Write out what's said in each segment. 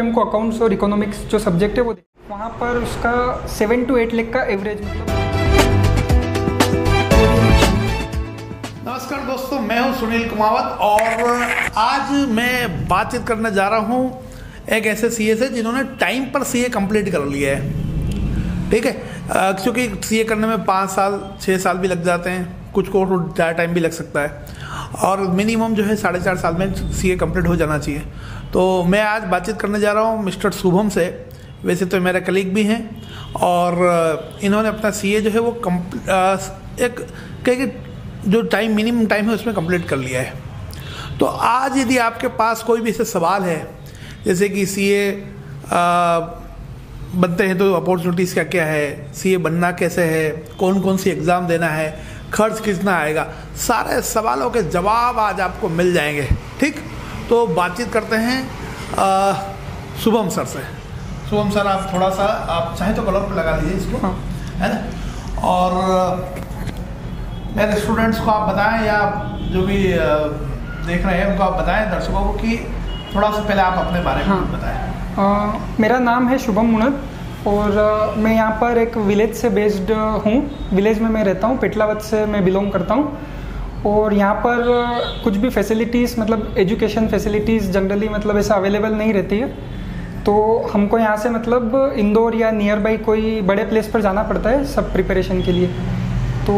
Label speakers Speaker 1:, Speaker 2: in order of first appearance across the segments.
Speaker 1: हमको अकाउंट्स और इकोनॉमिक्स जो सब्जेक्ट है वो वहाँ पर उसका 7 to 8 लाख का एवरेज।
Speaker 2: नमस्कार दोस्तों, मैं हूं सुनील कुमावत और आज मैं बातचीत करने जा रहा हूं एक ऐसे सीए से जिन्होंने टाइम पर सीए कंप्लीट कर लिया है। ठीक है, क्योंकि सीए करने में 5 साल 6 साल भी लग जाते हैं, कुछ को ज़्यादा टाइम भी लग सकता है और मिनिमम जो है 4.5 साल में सीए कंप्लीट हो जाना चाहिए। तो मैं आज बातचीत करने जा रहा हूँ मिस्टर शुभम से। वैसे तो मेरे कलीग भी हैं और इन्होंने अपना सीए जो है वो एक जो टाइम मिनिमम टाइम है उसमें कंप्लीट कर लिया है। तो आज यदि आपके पास कोई भी ऐसे सवाल है जैसे कि सीए बनते हैं तो अपॉर्चुनिटीज़ क्या क्या है, सीए बनना कैसे है, कौन कौन सी एग्ज़ाम देना है, खर्च कितना आएगा, सारे सवालों के जवाब आज आपको मिल जाएंगे। ठीक, तो बातचीत करते हैं शुभम सर से। शुभम सर, आप थोड़ा सा आप चाहे तो कलर पे लगा लीजिए इसको,
Speaker 1: हाँ।
Speaker 2: है ना। और मेरे स्टूडेंट्स को आप बताएं या जो भी देख रहे हैं उनको आप बताएं, दर्शकों को, कि थोड़ा सा पहले आप अपने बारे में बताएं।
Speaker 1: मेरा नाम है शुभम मुनत और मैं यहाँ पर एक विलेज से बेस्ड हूँ। विलेज में मैं रहता हूँ, पेटलावत से मैं बिलोंग करता हूँ। और यहाँ पर कुछ भी फैसिलिटीज़ मतलब एजुकेशन फैसिलिटीज़ जनरली मतलब ऐसा अवेलेबल नहीं रहती है। तो हमको यहाँ से मतलब इंदौर या नियर बाई कोई बड़े प्लेस पर जाना पड़ता है सब प्रिपरेशन के लिए। तो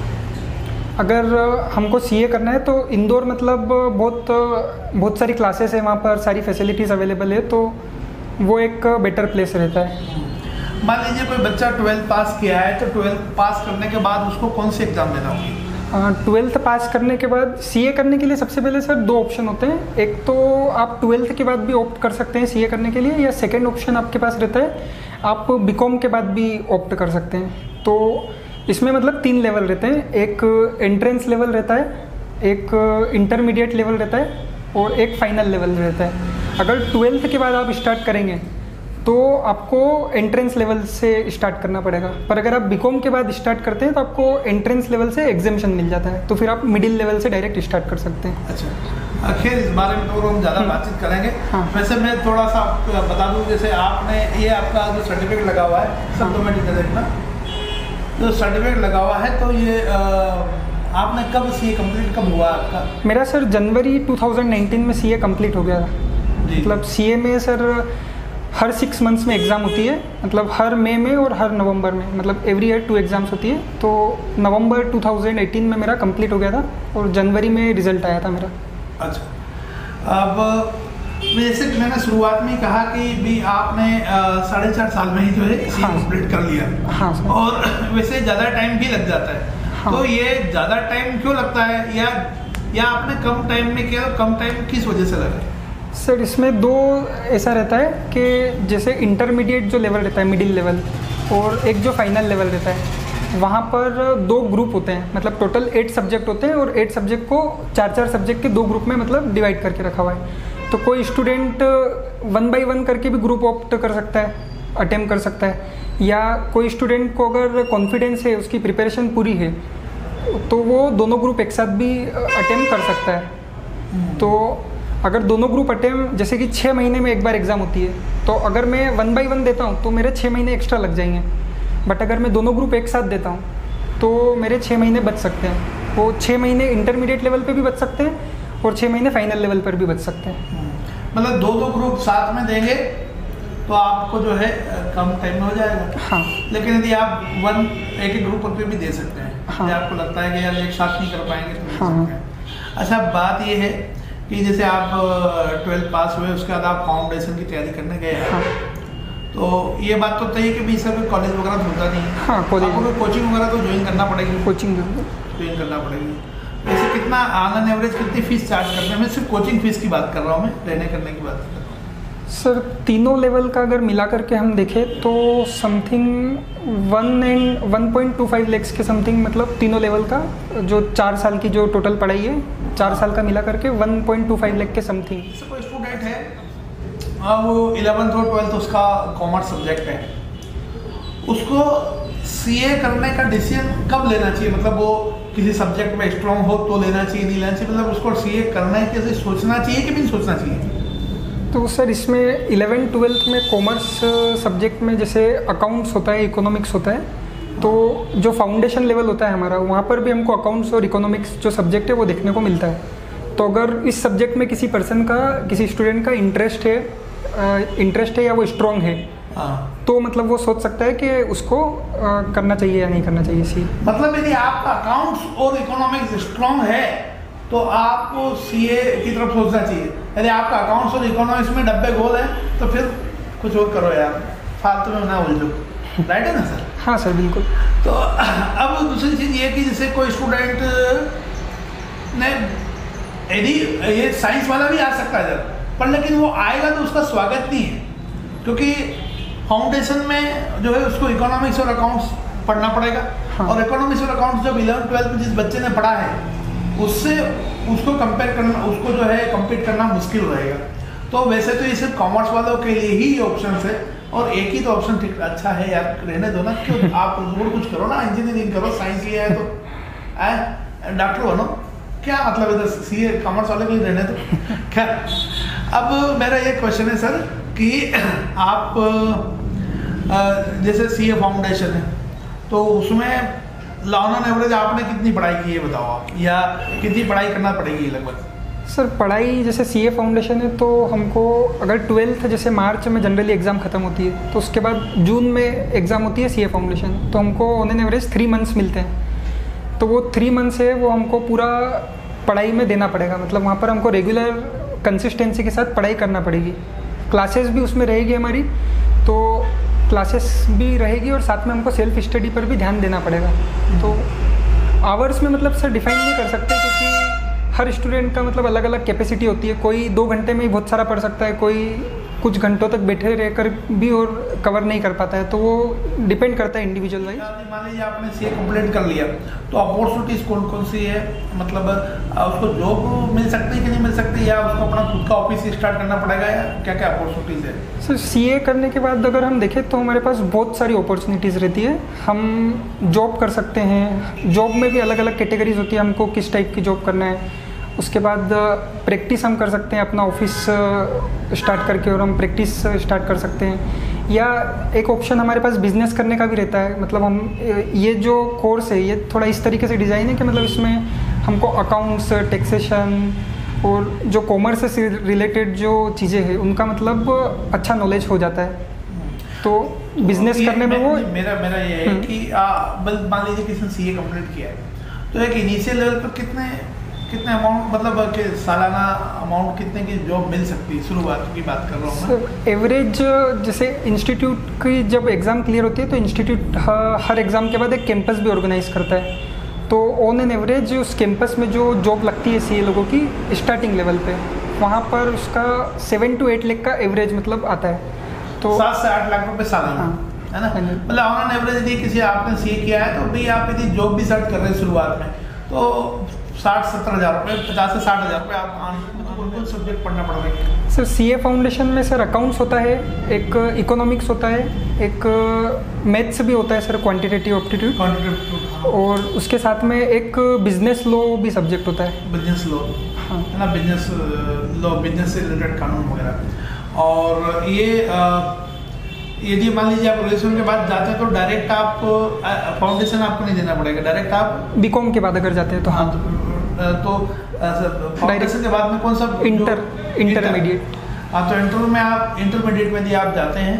Speaker 1: अगर हमको सीए करना है तो इंदौर मतलब बहुत सारी क्लासेस है, वहाँ पर सारी फैसिलिटीज़ अवेलेबल है, तो वो एक बेटर प्लेस रहता है।
Speaker 2: मान लीजिए कोई बच्चा 12th पास किया है तो 12th पास करने के बाद उसको कौन सी एग्ज़ाम देना होगी?
Speaker 1: 12th पास करने के बाद सीए करने के लिए सबसे पहले सर 2 ऑप्शन होते हैं। एक तो आप 12th के बाद भी ऑप्ट कर सकते हैं सीए करने के लिए, या सेकेंड ऑप्शन आपके पास रहता है आप बीकॉम के बाद भी ऑप्ट कर सकते हैं। तो इसमें मतलब 3 लेवल रहते हैं, एक एंट्रेंस लेवल रहता है, एक इंटरमीडिएट लेवल रहता है और एक फाइनल लेवल रहता है। अगर 12th के बाद आप स्टार्ट करेंगे तो आपको एंट्रेंस लेवल से स्टार्ट करना पड़ेगा, पर अगर आप बीकॉम के बाद स्टार्ट करते हैं तो आपको एंट्रेंस लेवल से एग्जामिशन मिल जाता है, तो फिर आप मिडिल लेवल से डायरेक्ट स्टार्ट कर सकते हैं।
Speaker 2: अच्छा, खैर इस बारे में तो हम ज़्यादा बातचीत करेंगे।
Speaker 1: हाँ।
Speaker 2: वैसे मैं थोड़ा सा बता दूं, जैसे आपने ये आपका जो सर्टिफिकेट लगा हुआ है, सब तो मैं देखना जो सर्टिफिकेट लगा हुआ है, तो ये आपने कब सीए कंप्लीट कब हुआ आपका?
Speaker 1: मेरा सर जनवरी 2019 में सीए कंप्लीट हो गया था। मतलब सीए में सर हर 6 मंथ्स में एग्ज़ाम होती है, मतलब हर मई में और हर नवंबर में, मतलब एवरी ईयर 2 एग्ज़ाम्स होती है। तो नवंबर 2018 में मेरा कंप्लीट हो गया था और जनवरी में रिजल्ट आया था मेरा।
Speaker 2: अच्छा, अब जैसे मैंने शुरुआत में कहा कि भी आपने 4.5 साल में ही जो है सीए कंप्लीट कर लिया।
Speaker 1: हाँ सर।
Speaker 2: और वैसे ज़्यादा टाइम भी लग जाता है। हाँ। तो ये ज़्यादा टाइम क्यों लगता है, या आपने कम टाइम में किया, कम टाइम किस वजह से लगा?
Speaker 1: सर इसमें 2 ऐसा रहता है कि जैसे इंटरमीडिएट जो लेवल रहता है, मिडिल लेवल, और एक जो फाइनल लेवल रहता है, वहाँ पर 2 ग्रुप होते हैं। मतलब टोटल 8 सब्जेक्ट होते हैं और 8 सब्जेक्ट को 4-4 सब्जेक्ट के 2 ग्रुप में मतलब डिवाइड करके रखा हुआ है। तो कोई स्टूडेंट 1 by 1 करके भी ग्रुप ऑप्ट कर सकता है, अटेम्प्ट कर सकता है, या कोई स्टूडेंट को अगर कॉन्फिडेंस है, उसकी प्रिपरेशन पूरी है, तो वो दोनों ग्रुप एक साथ भी अटेम्प्ट कर सकता है। तो अगर दोनों ग्रुप अटेम्प्ट, जैसे कि 6 महीने में एक बार एग्ज़ाम होती है, तो अगर मैं 1 by 1 देता हूँ तो मेरे 6 महीने एक्स्ट्रा लग जाएंगे। बट अगर मैं दोनों ग्रुप एक साथ देता हूँ तो मेरे 6 महीने बच सकते हैं। वो 6 महीने इंटरमीडिएट लेवल पे भी बच सकते हैं और 6 महीने फाइनल लेवल पर भी बच सकते हैं।
Speaker 2: मतलब 2 ग्रुप साथ में देंगे तो आपको जो है कम टाइम में हो जाएगा।
Speaker 1: हाँ।
Speaker 2: लेकिन यदि आप एक ग्रुप पर भी दे सकते हैं।
Speaker 1: हाँ।
Speaker 2: आपको लगता है कि यार एक साथ नहीं कर पाएंगे तो
Speaker 1: हाँ।
Speaker 2: अच्छा, बात ये है कि जैसे आप 12th पास हुए, उसके बाद आप फाउंडेशन की तैयारी करने गए हैं।
Speaker 1: हाँ।
Speaker 2: तो ये बात तो तय है कि भी सब कॉलेज वगैरह तो होता नहीं है।
Speaker 1: हाँ, कॉलेज
Speaker 2: आपको कोचिंग वगैरह तो ज्वाइन करना पड़ेगी।
Speaker 1: कोचिंग
Speaker 2: ज्वाइन करना पड़ेगी। वैसे कितना ऑन एवरेज कितनी फीस चार्ज करते हैं? मैं सिर्फ कोचिंग फीस की बात कर रहा हूँ, मैं रहने करने की बात कर रहा हूँ।
Speaker 1: सर तीनों लेवल का अगर मिला करके हम देखें तो समथिंग 1.25 lakhs के समथिंग, मतलब तीनों लेवल का जो 4 साल की जो टोटल पढ़ाई है, 4 साल का मिला करके 1.25 लाख के समथिंग।
Speaker 2: जैसे कोई स्टूडेंट है, वो 11th और 12th उसका कॉमर्स सब्जेक्ट है, उसको सीए करने का डिसीजन कब लेना चाहिए? मतलब वो किसी सब्जेक्ट में स्ट्रॉन्ग हो तो लेना चाहिए, नहीं लेना चाहिए? मतलब उसको सीए करना है कैसे सोचना चाहिए कि नहीं सोचना चाहिए?
Speaker 1: तो सर इसमें 11-12 में कॉमर्स सब्जेक्ट में जैसे अकाउंट्स होता है, इकोनॉमिक्स होता है, तो जो फाउंडेशन लेवल होता है हमारा, वहाँ पर भी हमको अकाउंट्स और इकोनॉमिक्स जो सब्जेक्ट है वो देखने को मिलता है। तो अगर इस सब्जेक्ट में किसी पर्सन का, किसी स्टूडेंट का इंटरेस्ट है या वो स्ट्रॉन्ग है, तो मतलब वो सोच सकता है कि उसको करना चाहिए या नहीं करना चाहिए सी।
Speaker 2: मतलब यदि आपका अकाउंट्स और इकोनॉमिक्स स्ट्रॉन्ग है तो आपको सीए की तरफ सोचना चाहिए। यदि आपका अकाउंट्स और इकोनॉमिक्स में डब्बे गोल है तो फिर कुछ और करो यार, फालतू में ना उलझो। राइट है ना सर?
Speaker 1: हाँ सर, बिल्कुल।
Speaker 2: तो अब दूसरी चीज़ ये कि जैसे कोई स्टूडेंट ने, यदि ये साइंस वाला भी आ सकता है सर, पर लेकिन वो आएगा तो उसका स्वागत नहीं है, क्योंकि फाउंडेशन में जो है उसको इकोनॉमिक्स और अकाउंट्स पढ़ना पड़ेगा। हाँ। और इकोनॉमिक्स और अकाउंट्स जब 11-12 में जिस बच्चे ने पढ़ा है उससे उसको कंपेयर करना, उसको जो है कम्पीट करना मुश्किल रहेगा। तो वैसे तो ये सिर्फ कॉमर्स वालों के लिए ही ऑप्शन है, और एक ही तो ऑप्शन ठीक अच्छा है यार, रहने दो ना, क्यों आप और कुछ करो ना, इंजीनियरिंग करो, साइंस लिया है तो डॉक्टर बनो, क्या मतलब इधर सीए कॉमर्स वाले के लिए रहने दो। खैर, अब मेरा ये क्वेश्चन है सर कि आप जैसे सीए फाउंडेशन है तो उसमें ऑन एन एवरेज आपने कितनी पढ़ाई की है बताओ आप, या कितनी पढ़ाई करना पड़ेगी लगभग?
Speaker 1: सर पढ़ाई जैसे सीए फाउंडेशन है तो हमको अगर 12th जैसे मार्च में जनरली एग्ज़ाम ख़त्म होती है, तो उसके बाद जून में एग्ज़ाम होती है सीए फाउंडेशन, तो हमको ऑन एन एवरेज 3 मंथ्स मिलते हैं। तो वो 3 मंथ्स है वो हमको पूरा पढ़ाई में देना पड़ेगा, मतलब वहाँ पर हमको रेगुलर कंसिस्टेंसी के साथ पढ़ाई करना पड़ेगी। क्लासेस भी उसमें रहेगी हमारी, तो क्लासेस भी रहेगी और साथ में हमको सेल्फ स्टडी पर भी ध्यान देना पड़ेगा। तो आवर्स में मतलब सर डिफाइन नहीं कर सकते, क्योंकि हर स्टूडेंट का मतलब अलग अलग कैपेसिटी होती है। कोई 2 घंटे में ही बहुत सारा पढ़ सकता है, कोई कुछ घंटों तक बैठे रहकर भी और कवर नहीं कर पाता है, तो वो डिपेंड करता है इंडिविजुअल वाइज।
Speaker 2: मान लीजिए आपने सीए कंप्लीट कर लिया तो अपॉर्चुनिटीज कौन कौन सी है, मतलब उसको जॉब मिल सकती है कि नहीं मिल सकती, या उसको अपना खुद का ऑफिस स्टार्ट करना पड़ेगा, या क्या क्या अपॉर्चुनिटीज़ है?
Speaker 1: सर सीए करने के बाद अगर हम देखें तो हमारे पास बहुत सारी अपॉर्चुनिटीज़ रहती है। हम जॉब कर सकते हैं, जॉब में भी अलग अलग कैटेगरीज होती है, हमको किस टाइप की जॉब करना है। उसके बाद प्रैक्टिस हम कर सकते हैं, अपना ऑफिस स्टार्ट करके, और हम प्रैक्टिस स्टार्ट कर सकते हैं। या एक ऑप्शन हमारे पास बिजनेस करने का भी रहता है, मतलब हम ये जो कोर्स है ये थोड़ा इस तरीके से डिज़ाइन है कि मतलब इसमें हमको अकाउंट्स, टैक्सेशन और जो कॉमर्स से रिलेटेड जो चीज़ें हैं उनका मतलब अच्छा नॉलेज हो जाता है। तो बिजनेस करने में वो
Speaker 2: मेरा ये है कि मान लीजिए किसी ने सीए कंप्लीट किया है, तो एक इनिशियल लेवल पर कितने अमाउंट, मतलब कि सालाना अमाउंट कितने की जॉब मिल सकती है, शुरुआत की बात कर रहा हूँ मैं।
Speaker 1: एवरेज जैसे इंस्टीट्यूट की जब एग्ज़ाम क्लियर होती है तो इंस्टीट्यूट हर एग्ज़ाम के बाद एक कैंपस भी ऑर्गेनाइज करता है। तो ऑन एन एवरेज उस कैंपस में जो जॉब लगती है सीए लोगों की स्टार्टिंग लेवल पे, वहाँ पर उसका 7 to 8 लाख का एवरेज मतलब आता है। तो
Speaker 2: 7 से 8 लाख रुपए सालाना, है ना? मतलब ऑन एन एवरेज यदि किसी आपने सीए किया है तो भी आप यदि जॉब भी सर्च कर रहे हैं शुरुआत में, तो 60-70 हज़ार रुपये, 50 से 60 हज़ार रुपये आप कौन सब्जेक्ट पढ़ना पड़ेगा?
Speaker 1: सर सीए फाउंडेशन में सर अकाउंट्स होता है, एक इकोनॉमिक्स होता है, एक मैथ्स भी होता है सर, क्वांटिटेटिव एप्टीट्यूड, और उसके साथ में एक बिजनेस लॉ भी सब्जेक्ट होता है।
Speaker 2: बिजनेस लॉ, हाँ, है ना? बिजनेस लॉ, बिजनेस से रिलेटेड कानून वगैरह। और ये यदि मान लीजिए आप ग्रेजुएशन के बाद जाते हैं तो डायरेक्ट आप फाउंडेशन आपको नहीं देना पड़ेगा, डायरेक्ट आप
Speaker 1: बीकॉम के बाद अगर जाते हैं तो हाँ,
Speaker 2: तो फाउंडेशन के बाद में कौन सा
Speaker 1: इंटरमीडिएट।
Speaker 2: हाँ, तो इंटर में आप इंटरमीडिएट में यदि आप जाते हैं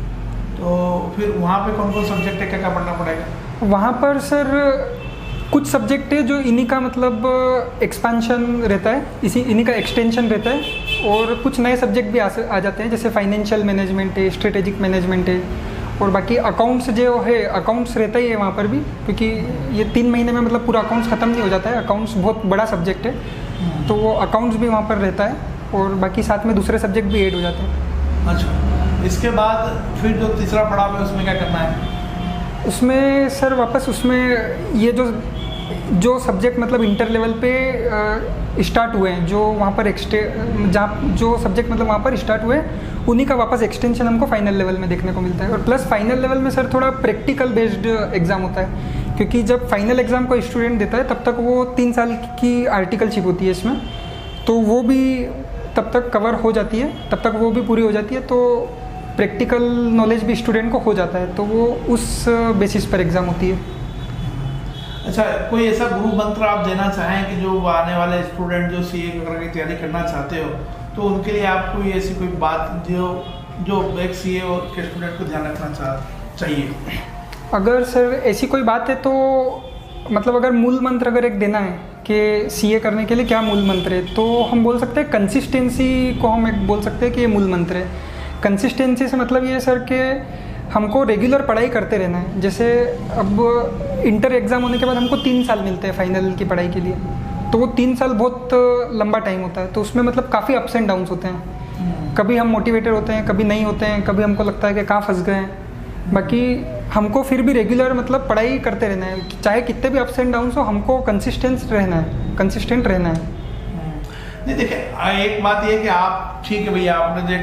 Speaker 2: तो फिर वहाँ पे कौन कौन सब्जेक्ट है, क्या क्या पढ़ना पड़ेगा?
Speaker 1: वहाँ पर सर कुछ सब्जेक्ट है जो इन्हीं का मतलब एक्सपेंशन रहता है, इन्हीं का एक्सटेंशन रहता है, और कुछ नए सब्जेक्ट भी आ जाते हैं, जैसे फाइनेंशियल मैनेजमेंट है, स्ट्रेटेजिक मैनेजमेंट है, और बाकी अकाउंट्स जो है, अकाउंट्स रहता ही है वहाँ पर भी, क्योंकि ये 3 महीने में मतलब पूरा अकाउंट्स ख़त्म नहीं हो जाता है। अकाउंट्स बहुत बड़ा सब्जेक्ट है, तो वो अकाउंट्स भी वहाँ पर रहता है, और बाकी साथ में दूसरे सब्जेक्ट भी ऐड हो जाते हैं।
Speaker 2: अच्छा, इसके बाद फिर जो तीसरा पड़ाव है उसमें क्या करना है?
Speaker 1: उसमें सर वापस उसमें ये जो सब्जेक्ट मतलब इंटर लेवल पे स्टार्ट हुए हैं, जो वहाँ पर जो सब्जेक्ट मतलब वहाँ पर स्टार्ट हुए, उन्हीं का वापस एक्सटेंशन हमको फाइनल लेवल में देखने को मिलता है। और प्लस फाइनल लेवल में सर थोड़ा प्रैक्टिकल बेस्ड एग्ज़ाम होता है, क्योंकि जब फाइनल एग्ज़ाम कोई स्टूडेंट देता है तब तक वो 3 साल की आर्टिकलशिप होती है इसमें, तो वो भी तब तक कवर हो जाती है, तब तक वो भी पूरी हो जाती है, तो प्रैक्टिकल नॉलेज भी स्टूडेंट को हो जाता है, तो वो उस बेसिस पर एग्ज़ाम होती है।
Speaker 2: अच्छा, कोई ऐसा गुरु मंत्र आप देना चाहें कि जो आने वाले स्टूडेंट जो सीए की तैयारी करना चाहते हो, तो उनके लिए आप कोई ऐसी कोई बात जो एक सीए के स्टूडेंट को ध्यान रखना चाहिए?
Speaker 1: अगर सर ऐसी कोई बात है तो मतलब अगर मूल मंत्र अगर एक देना है कि सीए करने के लिए क्या मूल मंत्र है, तो हम बोल सकते हैं कंसिस्टेंसी को हम एक बोल सकते हैं कि ये मूल मंत्र है। कंसिस्टेंसी से मतलब ये है सर कि हमको रेगुलर पढ़ाई करते रहना है। जैसे अब इंटर एग्ज़ाम होने के बाद हमको 3 साल मिलते हैं फाइनल की पढ़ाई के लिए, तो वो 3 साल बहुत लंबा टाइम होता है, तो उसमें मतलब काफ़ी अप्स एंड डाउन्स होते हैं। कभी हम मोटिवेटेड होते हैं, कभी नहीं होते हैं, कभी हमको लगता है कि कहाँ फंस गए हैं। बाकी हमको फिर भी रेगुलर मतलब पढ़ाई करते रहना है, चाहे कितने भी अप्स एंड डाउन्स हो, हमको कंसिस्टेंट रहना है।
Speaker 2: नहीं देखिए, एक बात ये कि आप ठीक है भैया, आपने जो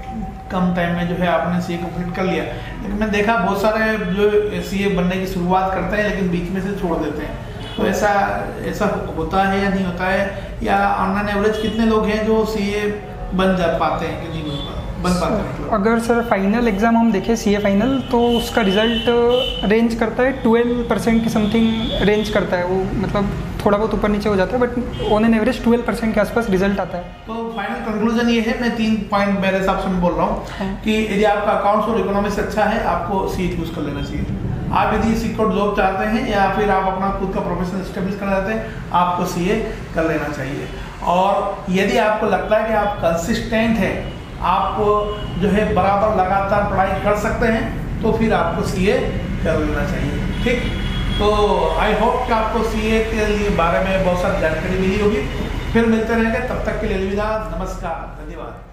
Speaker 2: कम टाइम में जो है आपने सीए कंप्लीट कर लिया, लेकिन मैंने देखा बहुत सारे जो सीए बनने की शुरुआत करते हैं लेकिन बीच में से छोड़ देते हैं, तो ऐसा होता है या नहीं होता है, या ऑन एवरेज कितने लोग हैं जो सीए बन जा पाते हैं कि नहीं बन पाते हैं? मतलब
Speaker 1: अगर सर फाइनल एग्ज़ाम हम देखें सीए फाइनल, तो उसका रिज़ल्ट रेंज करता है 12% की समथिंग रेंज करता है वो, मतलब थोड़ा बहुत ऊपर नीचे हो जाता है, बट ऑन एन एवरेज 12% के आसपास रिजल्ट आता है।
Speaker 2: तो फाइनल कंक्लूजन ये है, मैं 3 पॉइंट मेरे हिसाब से मैं बोल रहा हूँ कि यदि आपका अकाउंट्स और इकोनॉमिक्स अच्छा है, आपको सीए चूज कर लेना चाहिए। आप यदि सिक्योर जॉब चाहते हैं या फिर आप अपना खुद का प्रोफेशन एस्टेब्लिश करना चाहते हैं, आपको सीए कर लेना चाहिए। और यदि आपको लगता है कि आप कंसिस्टेंट हैं, आप जो है बराबर लगातार पढ़ाई कर सकते हैं, तो फिर आपको सीए कर लेना चाहिए। ठीक, तो आई होप कि आपको सीए के लिए बारे में बहुत सारी जानकारी मिली होगी। फिर मिलते रहेंगे, तब तक के लिए अलविदा, नमस्कार, धन्यवाद।